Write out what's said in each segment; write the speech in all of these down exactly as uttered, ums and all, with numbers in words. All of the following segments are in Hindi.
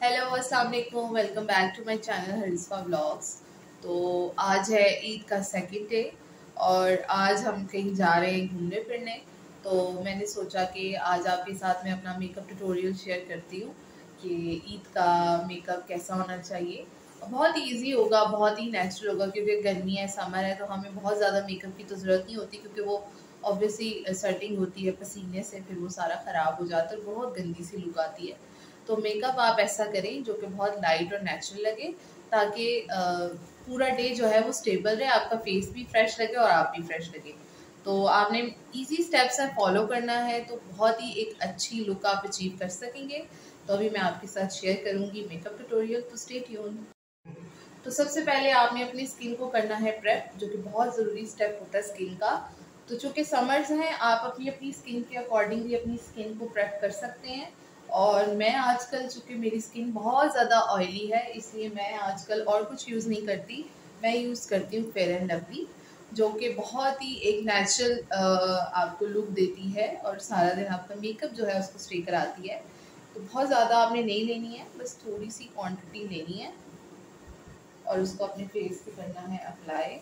हेलो अस्सलाम वालेकुम, welcome back to my channel हरिस्फा व्लॉग्स। तो आज है ईद का सेकंड डे और आज हम कहीं जा रहे हैं घूमने फिरने। तो मैंने सोचा कि आज आपके साथ मैं अपना मेकअप ट्यूटोरियल शेयर करती हूँ कि ईद का मेकअप कैसा होना चाहिए। बहुत ही ईजी होगा, बहुत ही नेचुरल होगा क्योंकि गर्मी है, समर है, तो हमें बहुत ज़्यादा मेकअप की तो ज़रूरत नहीं होती क्योंकि वो ऑब्वियसली स्वेटिंग होती है पसीने से, फिर वो सारा ख़राब हो जाता है, बहुत गंदी सी लुक आती है। तो मेकअप आप ऐसा करें जो कि बहुत लाइट और नेचुरल लगे, ताकि पूरा डे जो है वो स्टेबल रहे, आपका फेस भी फ्रेश लगे और आप भी फ्रेश लगे। तो आपने इजी स्टेप्स है फॉलो करना है, तो बहुत ही एक अच्छी लुक आप अचीव कर सकेंगे। तो अभी मैं आपके साथ शेयर करूंगी मेकअप ट्यूटोरियल, तो स्टे ट्यून। तो सबसे पहले आपने अपनी स्किन को करना है प्रेप, जो कि बहुत ज़रूरी स्टेप होता है स्किन का। तो चूँकि समर्स हैं, आप अपनी अपनी स्किन के अकॉर्डिंगली अपनी स्किन को प्रेप कर सकते हैं। और मैं आजकल, चूँकि मेरी स्किन बहुत ज़्यादा ऑयली है, इसलिए मैं आजकल और कुछ यूज़ नहीं करती। मैं यूज़ करती हूँ फेयर एंड लवली, जो कि बहुत ही एक नेचुरल आपको लुक देती है और सारा दिन आपका मेकअप जो है उसको स्टे कराती है। तो बहुत ज़्यादा आपने नहीं लेनी है, बस थोड़ी सी क्वांटिटी लेनी है और उसको अपने फेस पे करना है अप्लाई।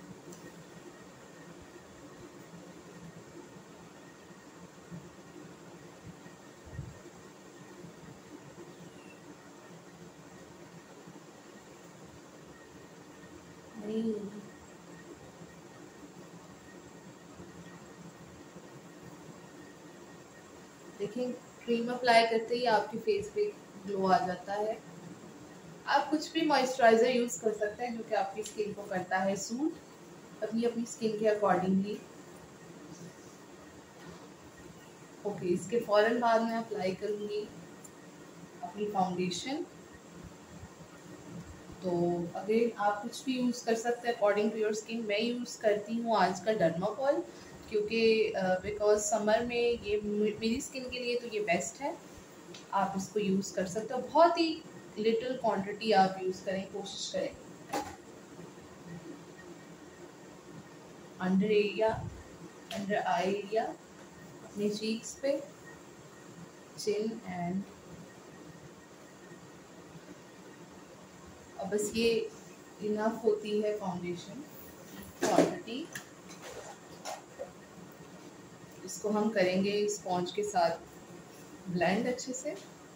देखिए, क्रीम अप्लाई करते ही आपके फेस पे ग्लो आ जाता है। आप कुछ भी मॉइस्चराइजर यूज कर सकते हैं जो कि आपकी स्किन को करता है सूट, अपनी अपनी स्किन के अकॉर्डिंगली। ओके, इसके फौरन बाद मैं अप्लाई करूंगी अपनी फाउंडेशन। तो अगर आप कुछ भी यूज़ कर सकते हैं अकॉर्डिंग टू योर स्किन। मैं यूज़ करती हूँ आज का डर्माकोल, क्योंकि बिकॉज समर में ये मेरी स्किन के लिए तो ये बेस्ट है। आप इसको यूज़ कर सकते हो, बहुत ही लिटिल क्वांटिटी आप यूज़ करें, कोशिश करें। Under area, under eye area, अपने चीक्स पे, चिन एंड, और बस ये इनफ होती है फाउंडेशन क्वांटिटी। इसको हम करेंगे स्पॉन्ज के साथ ब्लेंड अच्छे से।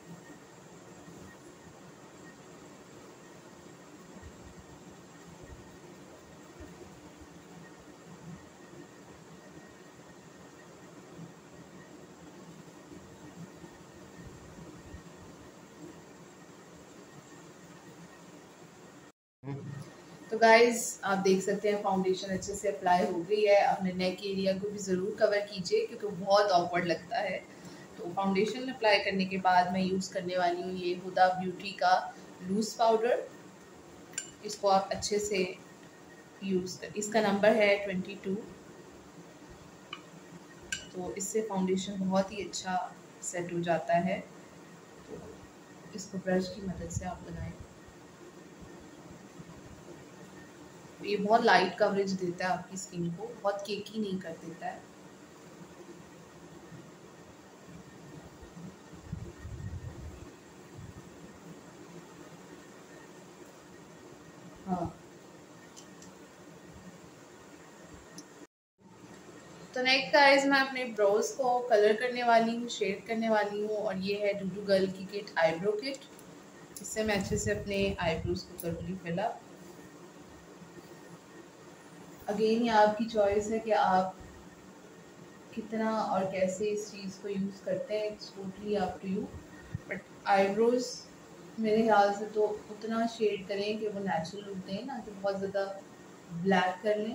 तो गाइज आप देख सकते हैं फाउंडेशन अच्छे से अप्लाई हो गई है। अपने नेक एरिया को भी ज़रूर कवर कीजिए क्योंकि बहुत ऑकवर्ड लगता है। तो फाउंडेशन अप्लाई करने के बाद मैं यूज़ करने वाली हूँ ये हुदा ब्यूटी का लूज पाउडर। इसको आप अच्छे से यूज़ कर, इसका नंबर है ट्वेंटी टू। तो इससे फाउंडेशन बहुत ही अच्छा सेट हो जाता है। तो इसको ब्रश की मदद से आप लगाएं। ये बहुत लाइट कवरेज देता है आपकी स्किन को, बहुत केकी नहीं कर देता है। हाँ, तो नेक्स्ट गाइस मैं अपने ब्रोज को कलर करने वाली हूँ, शेड करने वाली हूँ। और ये है डूडू गर्ल की किट, आईब्रो किट। इससे मैं अच्छे से अपने आईब्रोज को करूँगी फिलअप। अगेन ये आपकी चॉइस है कि आप कितना और कैसे इस चीज़ को यूज़ करते हैं, it's totally up to you. But eyebrows मेरे ख्याल से तो उतना शेड करें कि वो नेचुरल लुक दें, ना कि बहुत ज़्यादा ब्लैक कर लें।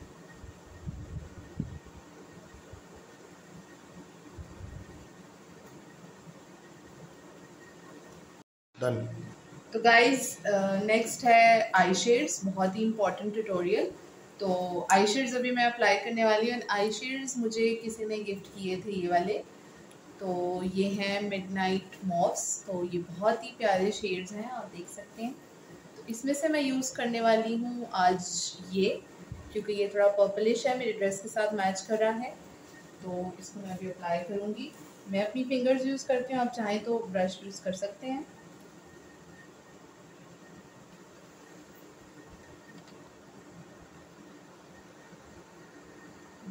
डन। तो गाइज नेक्स्ट है आई शेड्स, बहुत ही इंपॉर्टेंट ट्यूटोरियल। तो आई शेड्स अभी मैं अप्लाई करने वाली हूँ। आई शेड्स मुझे किसी ने गिफ्ट किए थे ये वाले। तो ये हैं मिडनाइट मॉव्स। तो ये बहुत ही प्यारे शेड्स हैं, आप देख सकते हैं। तो इसमें से मैं यूज़ करने वाली हूँ आज ये, क्योंकि ये थोड़ा पर्पलिश है, मेरे ड्रेस के साथ मैच कर रहा है। तो इसको मैं अभी अप्लाई करूँगी। मैं अपनी फिंगर्स यूज़ करती हूँ, आप चाहें तो ब्रश यूज़ कर सकते हैं।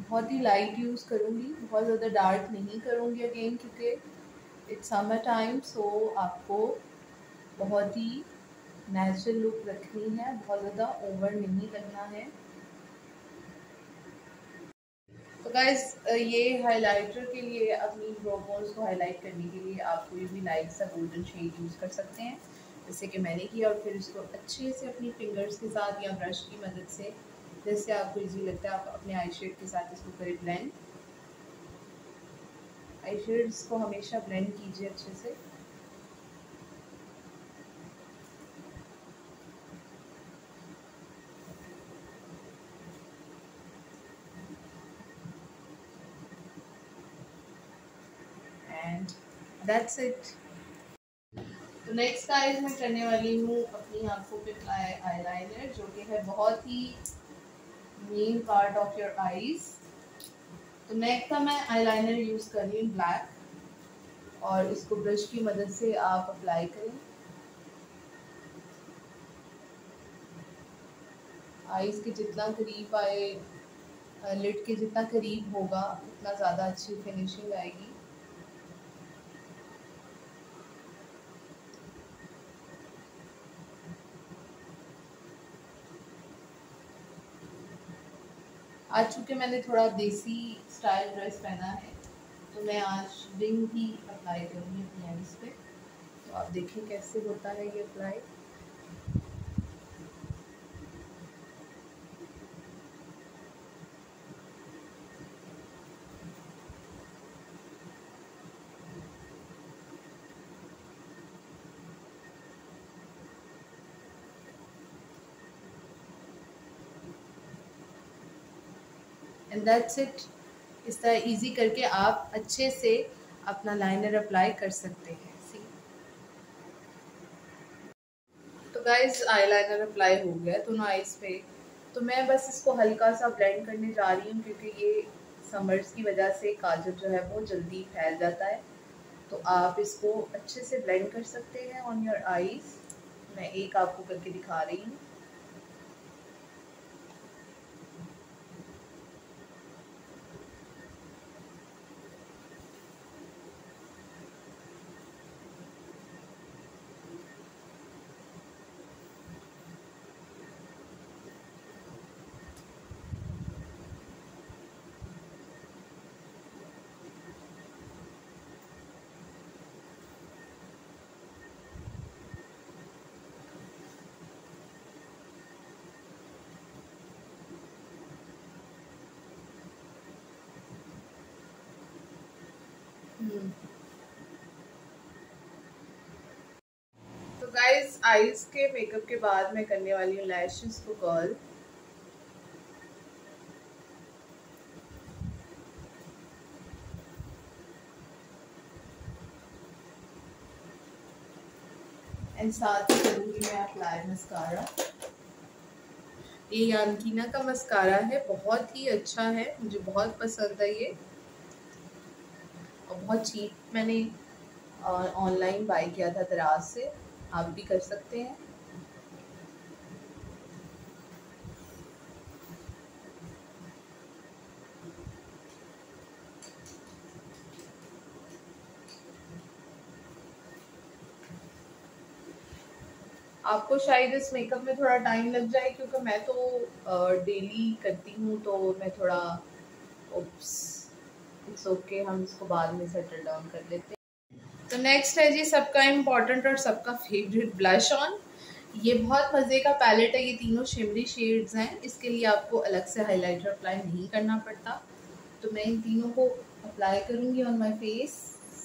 बहुत ही लाइट यूज़ करूँगी, बहुत ज़्यादा डार्क नहीं करूँगी अगेन, क्योंकि इट्स समर टाइम, सो आपको बहुत ही नेचुरल लुक रखनी है, बहुत ज़्यादा ओवर नहीं करना है। तो गाइस ये हाइलाइटर के लिए, अपनी ब्रो बोन्स को हाईलाइट करने के लिए आप कोई भी लाइट सा गोल्डन शेड यूज़ कर सकते हैं, जैसे कि मैंने किया, और फिर इसको अच्छे से अपनी फिंगर्स के साथ या ब्रश की मदद से, जैसे आपको इजी लगता है, आप अपने आई शेड के साथ इसको करें ब्लेंड। आई शेड्स को हमेशा ब्लेंड कीजिए अच्छे से। And that's it. तो नेक्स्ट गाइस मैं करने वाली हूँ अपनी आंखों पे अप्लाई आईलाइनर, जो कि है बहुत ही main part of your eyes. तो नेक का मैं आईलाइनर यूज़ कर रही हूँ ब्लैक, और इसको ब्रश की मदद से आप अप्लाई करें। आईज के जितना करीब आए, लिड के जितना करीब होगा, उतना ज़्यादा अच्छी फिनिशिंग आएगी। आज चूँकि मैंने थोड़ा देसी स्टाइल ड्रेस पहना है, तो मैं आज रिंग ही अप्लाई करूँगी अपने आईज पे। तो आप देखिए कैसे होता है ये अप्लाई। And that's it. इस तरह इजी करके आप अच्छे से अपना लाइनर अप्लाई कर सकते हैं। सी, तो गाइज आईलाइनर अप्लाई हो गया दोनों आईज पे। तो मैं बस इसको हल्का सा ब्लेंड करने जा रही हूँ, क्योंकि ये समर्स की वजह से काजल जो है वो जल्दी फैल जाता है। तो आप इसको अच्छे से ब्लेंड कर सकते हैं ऑन योर आईज। मैं एक आपको करके दिखा रही हूँ। तो गाइज आईज के मेकअप के बाद मैं करने वाली हूँ लैशेस को कर्ल। एंड साथ ही करूँगी मैं अप्लाई मस्कारा। ये यानकीना का मस्कारा है, बहुत ही अच्छा है, मुझे बहुत पसंद है ये, और बहुत चीप मैंने ऑनलाइन बाय किया था दराज से। आप भी कर सकते हैं। आपको शायद इस मेकअप में थोड़ा टाइम लग जाए, क्योंकि मैं तो डेली करती हूँ, तो मैं थोड़ा उप्स इट्स ओके, हम इसको बाद में सेटल डाउन कर लेते हैं। तो नेक्स्ट है जी सबका इम्पोर्टेंट और सबका फेवरेट ब्लश ऑन। ये बहुत मज़े का पैलेट है, ये तीनों शिमरी शेड्स हैं। इसके लिए आपको अलग से हाइलाइटर अप्लाई नहीं करना पड़ता। तो मैं इन तीनों को अप्लाई करूँगी ऑन माई फेस।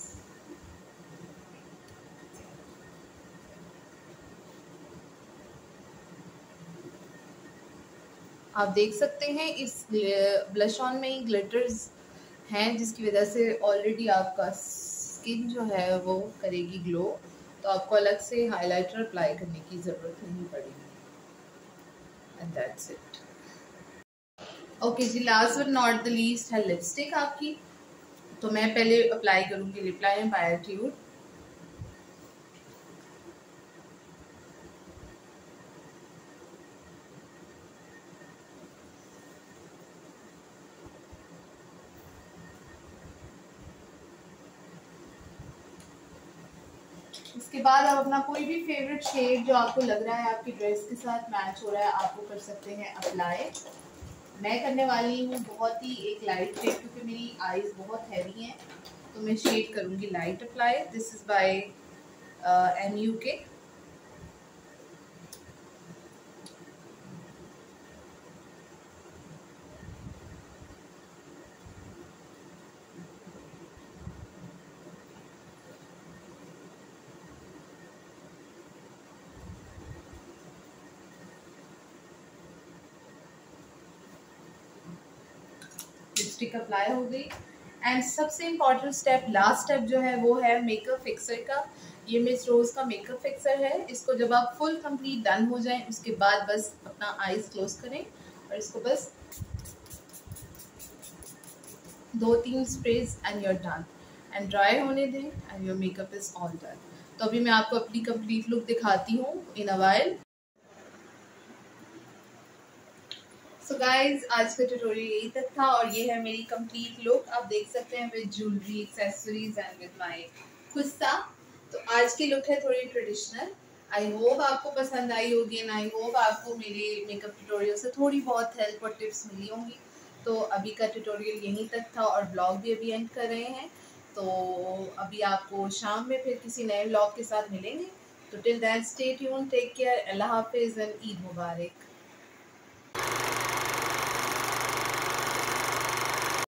आप देख सकते हैं इस ब्लश ऑन में ही ग्लिटर्स हैं, जिसकी वजह से ऑलरेडी आपका स्किन जो है वो करेगी ग्लो, तो आपको अलग से हाइलाइटर अप्लाई करने की ज़रूरत नहीं पड़ेगी। And that's it. ओके जी, last but not the least है लिपस्टिक आपकी। तो मैं पहले अप्लाई करूँगी लिप लाइनर बाय एटीट्यूड। इसके बाद आप अपना कोई भी फेवरेट शेड जो आपको लग रहा है आपकी ड्रेस के साथ मैच हो रहा है, आप वो कर सकते हैं अप्लाई। मैं करने वाली हूँ बहुत ही एक लाइट शेड, क्योंकि मेरी आईज बहुत हैवी हैं, तो मैं शेड करूँगी light apply. This is by M U K. Lipstick apply हो गई। एंड सबसे इम्पॉर्टेंट स्टेप, लास्ट स्टेप जो है वो है मेकअप फिक्सर का। ये मिस रोज का मेकअप फिक्सर है। इसको जब आप फुल कंप्लीट डन हो जाए उसके बाद बस अपना आईज क्लोज करें और इसको बस दो तीन sprays and you're done, and dry होने दें and your makeup is all done. तो अभी मैं आपको अपनी कंप्लीट लुक दिखाती हूँ इन अ वाइल। सो गाइज आज का ट्यूटोरियल यही तक था और ये है मेरी कंप्लीट लुक। आप देख सकते हैं with jewellery, accessories and with my खुस्सा। तो आज की लुक है थोड़ी ट्रेडिशनल। आई होप आपको पसंद आई होगी एंड आई होप आपको मेरे मेकअप ट्यूटोरियल से थोड़ी बहुत हेल्प और टिप्स मिली होंगी। तो अभी का ट्यूटोरियल यहीं तक था और ब्लॉग भी अभी एंड कर रहे हैं। तो अभी आपको शाम में फिर किसी नए ब्लॉग के साथ मिलेंगे। तो till that stay tuned, take care, अल्लाह हाफिज़ एंड ईद मुबारक।